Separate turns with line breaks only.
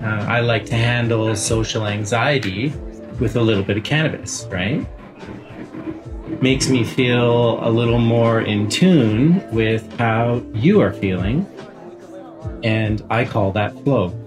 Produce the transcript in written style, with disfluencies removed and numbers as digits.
I like to handle social anxiety with a little bit of cannabis, right? Makes me feel a little more in tune with how you are feeling. And I call that flow.